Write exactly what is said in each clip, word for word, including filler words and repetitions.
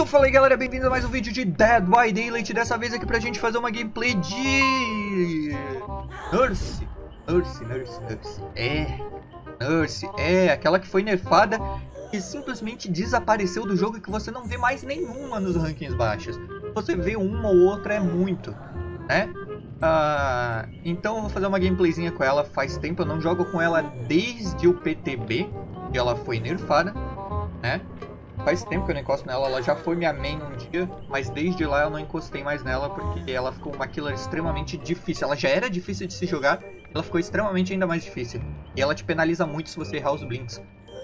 Então fala aí galera, bem-vindos a mais um vídeo de Dead by Daylight. Dessa vez aqui pra gente fazer uma gameplay de... Nurse, Nurse, Nurse, Nurse, é, Nurse, é, aquela que foi nerfada e simplesmente desapareceu do jogo e que você não vê mais nenhuma nos rankings baixos. Você vê uma ou outra é muito, né? Ah, então eu vou fazer uma gameplayzinha com ela. Faz tempo eu não jogo com ela desde o P T B, que ela foi nerfada, né? Faz tempo que eu não encosto nela, ela já foi minha main um dia, mas desde lá eu não encostei mais nela porque ela ficou uma killer extremamente difícil. Ela já era difícil de se jogar, ela ficou extremamente ainda mais difícil. E ela te penaliza muito se você errar os blinks.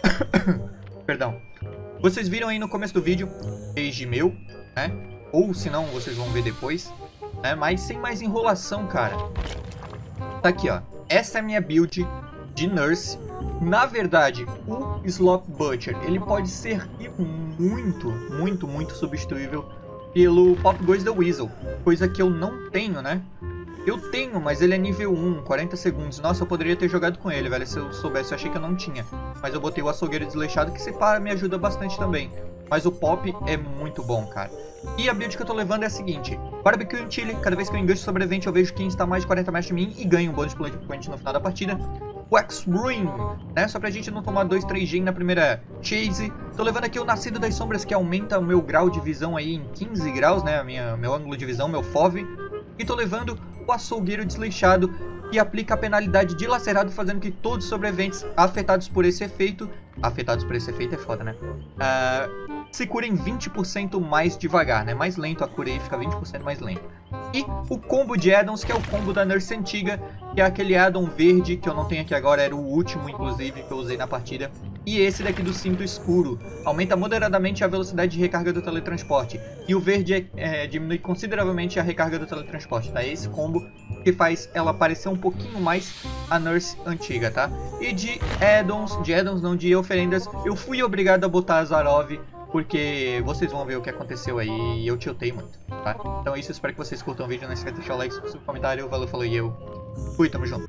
Perdão. Vocês viram aí no começo do vídeo, page meu, né? Ou se não, vocês vão ver depois, né? Mas sem mais enrolação, cara. Tá aqui, ó. Essa é a minha build de Nurse. Na verdade, o Sloth Butcher, ele pode ser muito, muito, muito substituível pelo Pop Goes the Weasel, coisa que eu não tenho, né? Eu tenho, mas ele é nível um, quarenta segundos. Nossa, eu poderia ter jogado com ele, velho, se eu soubesse. Eu achei que eu não tinha, mas eu botei o açougueiro desleixado, que se para me ajuda bastante também. Mas o Pop é muito bom, cara. E a build que eu tô levando é a seguinte: Barbecue and Chili, cada vase que eu engancho sobrevivente eu vejo quem está a mais de quarenta metros de mim e ganho um bônus de point no final da partida. Wax Ruin, né? Só pra gente não tomar dois, três gen na primeira chase. Tô levando aqui o Nascido das Sombras, que aumenta o meu grau de visão aí em quinze graus, né? A minha, meu ângulo de visão, meu F O V. E tô levando o Açougueiro Desleixado, que aplica a penalidade dilacerado, fazendo que todos os sobreviventes afetados por esse efeito... Afetados por esse efeito é foda, né? Uh, se curem vinte por cento mais devagar, né? Mais lento a cura aí, fica vinte por cento mais lento. E o combo de addons, que é o combo da Nurse antiga, que é aquele addon verde, que eu não tenho aqui agora, era o último, inclusive, que eu usei na partida. E esse daqui do cinto escuro, aumenta moderadamente a velocidade de recarga do teletransporte. E o verde é, é, diminui consideravelmente a recarga do teletransporte, tá? Esse combo que faz ela parecer um pouquinho mais a Nurse antiga, tá? E de addons, de addons não, de oferendas, eu fui obrigado a botar a Zarov, porque vocês vão ver o que aconteceu aí e eu tiltei muito, tá? Então é isso, espero que vocês curtam o vídeo, não esqueça de deixar o like, subscrever, comentário, valeu, falou e eu fui, tamo junto.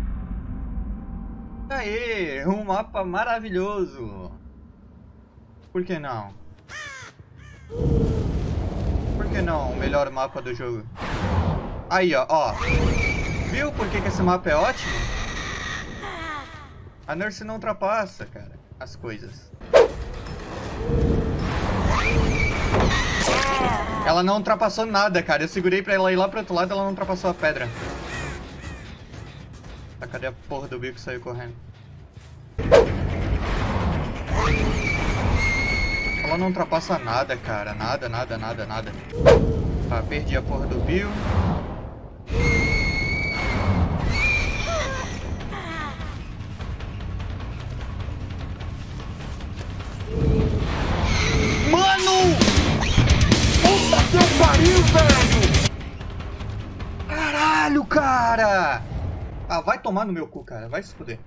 Aê, um mapa maravilhoso. Por que não? Por que não o melhor mapa do jogo? Aí, ó, ó. Viu por que que esse mapa é ótimo? A Nurse não ultrapassa, cara, as coisas. Ela não ultrapassou nada, cara. Eu segurei pra ela ir lá pro outro lado e ela não ultrapassou a pedra. Ah, cadê a porra do bico que saiu correndo? Ela não ultrapassa nada, cara. Nada, nada, nada, nada. Tá, perdi a porra do Bill. Mano! Puta que pariu, velho! Caralho, cara! Ah, vai tomar no meu cu, cara. Vai se fuder.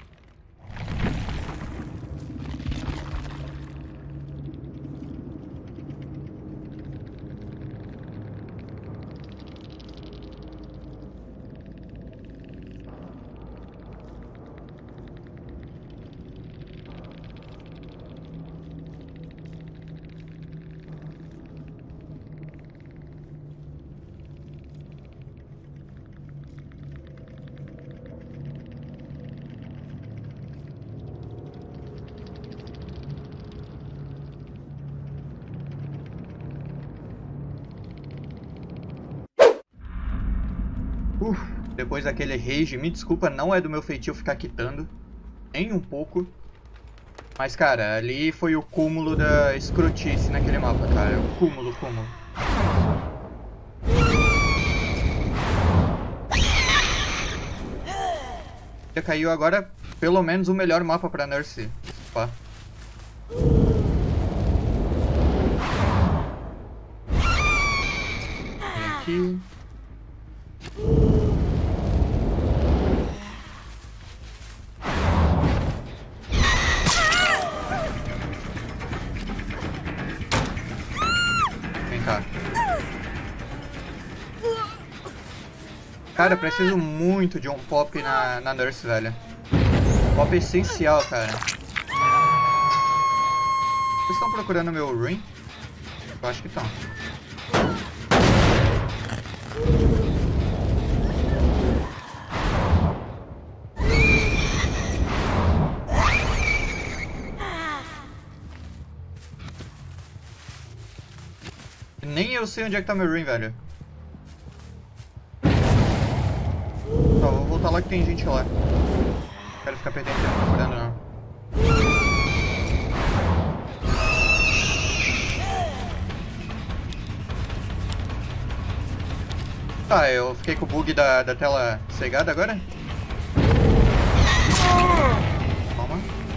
Uf, depois daquele rage, me desculpa, não é do meu feitio ficar quitando, nem um pouco. Mas, cara, ali foi o cúmulo da escrotice naquele mapa, cara. O cúmulo, cúmulo. Já caiu agora, pelo menos, o melhor mapa pra Nurse. Pá. Vem aqui. Vem cá. Cara, eu preciso muito de um pop na, na Nurse, velho. Pop é essencial, cara. Vocês estão procurando meu Ruin? Eu acho que estão. Nem eu sei onde é que tá meu ring, velho. Tá, vou voltar lá que tem gente lá. Não quero ficar perdendo tempo procurando, não. Tá, eu fiquei com o bug da, da tela cegada agora? Calma.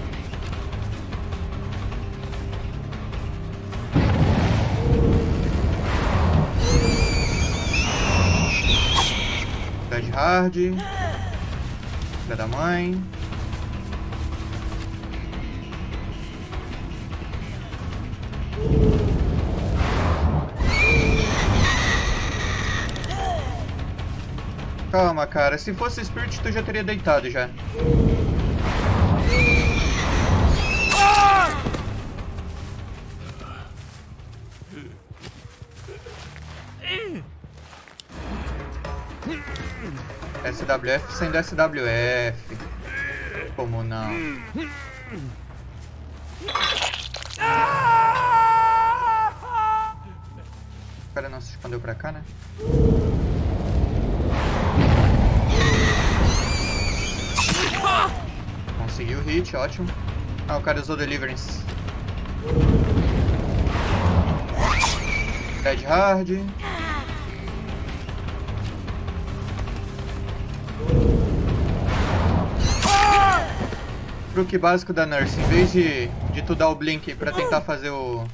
Dead Hard. Filha da mãe. Calma, cara. Se fosse Spirit, tu já teria deitado já. S W F sendo S W F. Como não? O cara não se escondeu pra cá, né? Conseguiu o hit, ótimo. Ah, o cara usou Deliverance. Dead Hard. Truque básico da Nurse. Em vez de, de tu dar o Blink pra tentar fazer o...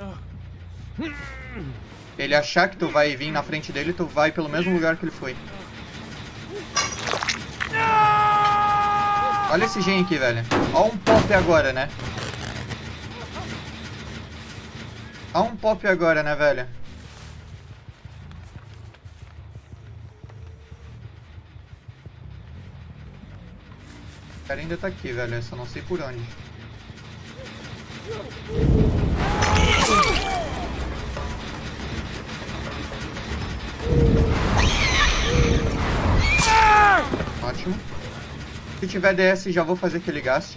ele achar que tu vai vir na frente dele, tu vai pelo mesmo lugar que ele foi. Olha esse gen aqui, velho. Ó um pop agora, né? Ó um pop agora, né, velho? O cara ainda tá aqui, velho. Eu só não sei por onde. Ótimo. Se tiver D S, já vou fazer que ele gaste.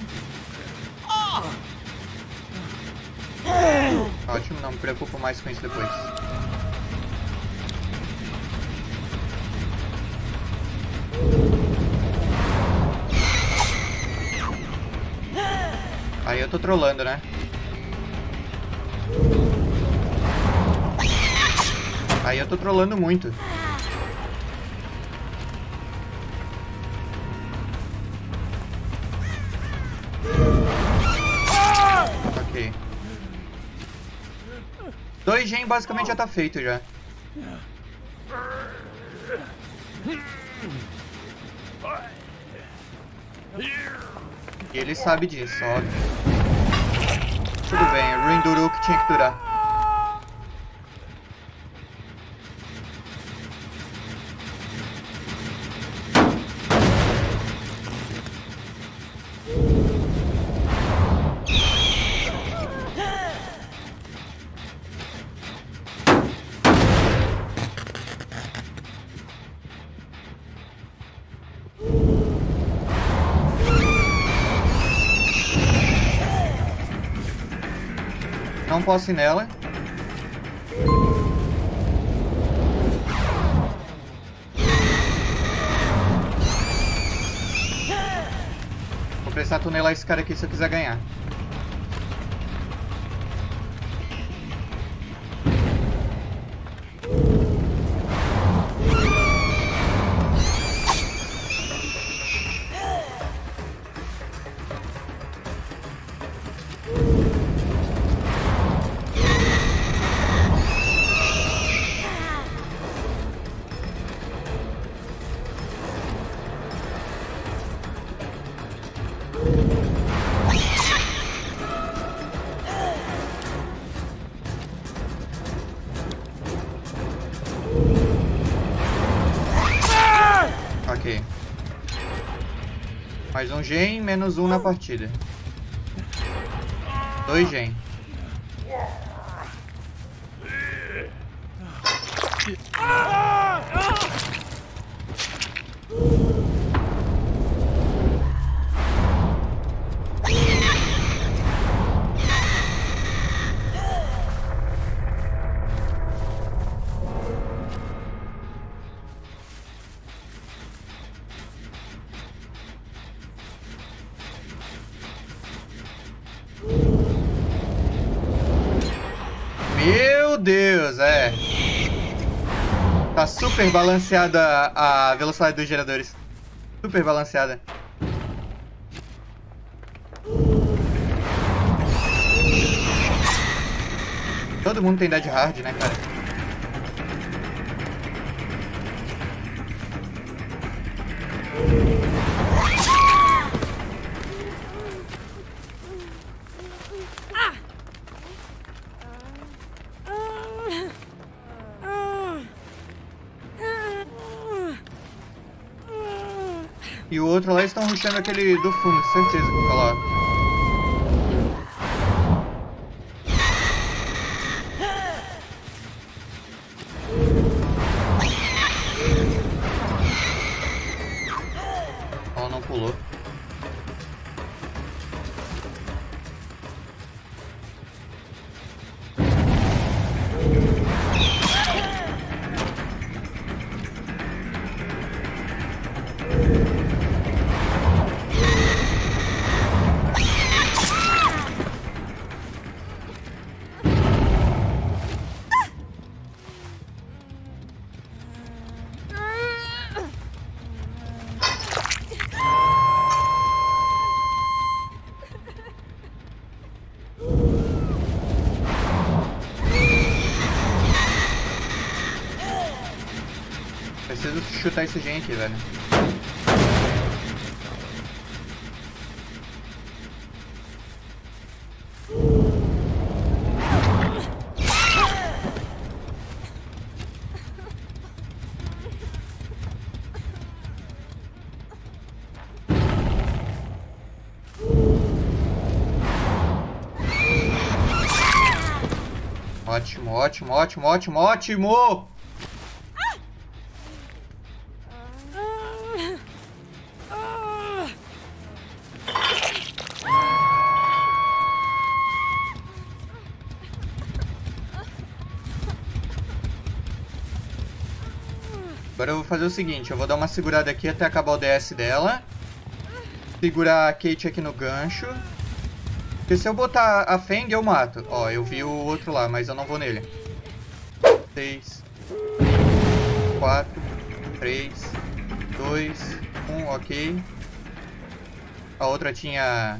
Ótimo, não me preocupo mais com isso depois. Aí eu tô trolando, né? Aí eu tô trolando muito. Ok. Dois gen basicamente já tá feito já. E ele sabe disso, óbvio. Tudo bem, Ruin durou o que tinha que durar. Não posso ir nela. Vou precisar tunelar esse cara aqui se eu quiser ganhar. Ok. Mais um gen, menos um na partida. Dois gen. Meu Deus, é. Tá super balanceada a velocidade dos geradores. Super balanceada. Todo mundo tem Dead Hard, né, cara? E o outro lá estão rushando aquele do fundo, certeza. Olha lá. Ela não pulou. Preciso chutar esse gen aqui, velho. Ótimo, ótimo, ótimo, ótimo, ótimo! Agora eu vou fazer o seguinte, eu vou dar uma segurada aqui até acabar o D S dela. Segurar a Kate aqui no gancho. Porque se eu botar a Feng, eu mato. Ó, eu vi o outro lá, mas eu não vou nele. seis, quatro, três, dois, um, ok. A outra tinha...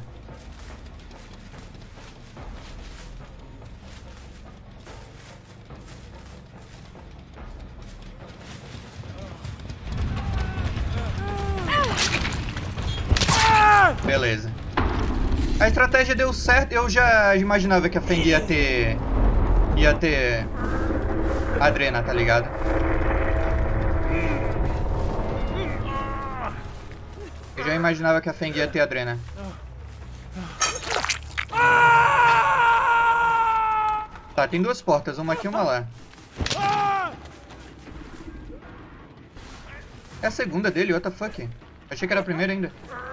Beleza. A estratégia deu certo. Eu já imaginava que a Feng ia ter... Ia ter... Adrena, tá ligado? Eu já imaginava que a Feng ia ter Adrena. Tá, tem duas portas. Uma aqui e uma lá. É a segunda dele, what the fuck? Achei que era a primeira ainda.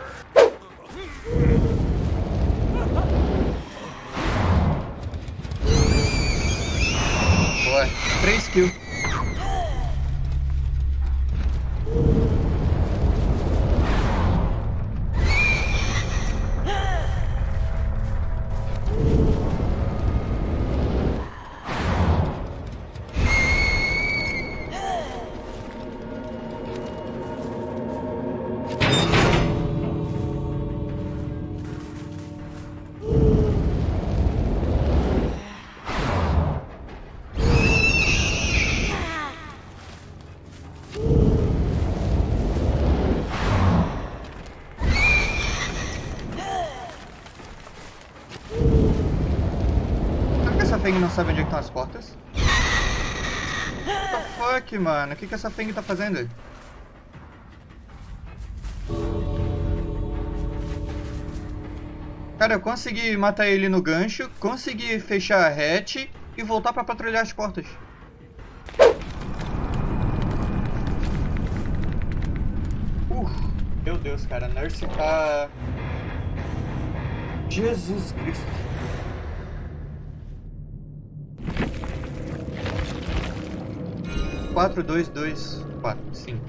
Boa, três kills. Feng não sabe onde é que estão as portas? What the fuck, mano? O que que essa Feng tá fazendo? Cara, eu consegui matar ele no gancho, consegui fechar a hatch e voltar pra patrulhar as portas. Deus, cara. A Nurse tá... Jesus Cristo. quatro, dois, dois, quatro, cinco.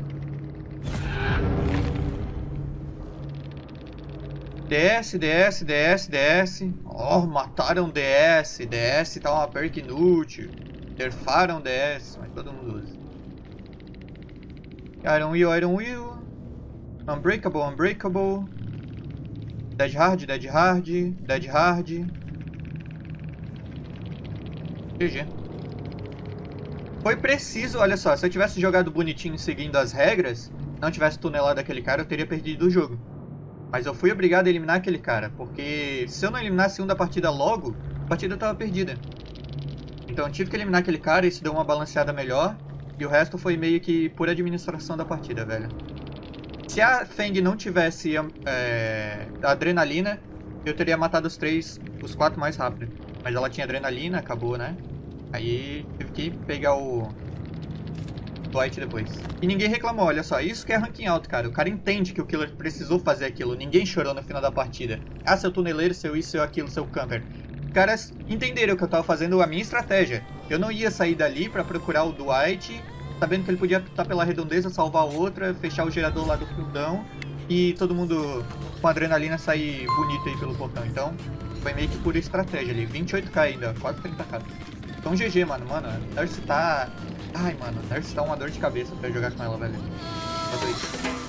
D S, D S, D S, D S. Oh, mataram D S. D S tá uma perk inútil. Nerfaram D S, mas todo mundo usa. Iron Will, Iron Will. Unbreakable, Unbreakable. Dead Hard, Dead Hard. Dead Hard. G G. Foi preciso, olha só, se eu tivesse jogado bonitinho seguindo as regras, não tivesse tunelado aquele cara, eu teria perdido o jogo. Mas eu fui obrigado a eliminar aquele cara, porque se eu não eliminasse um da partida logo, a partida estava perdida. Então eu tive que eliminar aquele cara, isso deu uma balanceada melhor, e o resto foi meio que pura administração da partida, velho. Se a Feng não tivesse é, adrenalina, eu teria matado os três, os quatro mais rápido. Mas ela tinha adrenalina, acabou, né? Aí tive que pegar o Dwight depois. E ninguém reclamou, olha só, isso que é ranking alto, cara. O cara entende que o killer precisou fazer aquilo, ninguém chorou no final da partida. Ah, seu tuneleiro, seu isso, seu aquilo, seu camper. Os caras entenderam que eu tava fazendo a minha estratégia. Eu não ia sair dali pra procurar o Dwight, sabendo que ele podia estar pela redondeza, salvar outra, fechar o gerador lá do fundão e todo mundo com adrenalina sair bonito aí pelo portão. Então, foi meio que pura estratégia ali. vinte e oito K ainda, quase trinta K. Então G G, mano. Mano, a Nurse tá... Ai, mano, a Nurse tá uma dor de cabeça pra jogar com ela, velho. Só isso.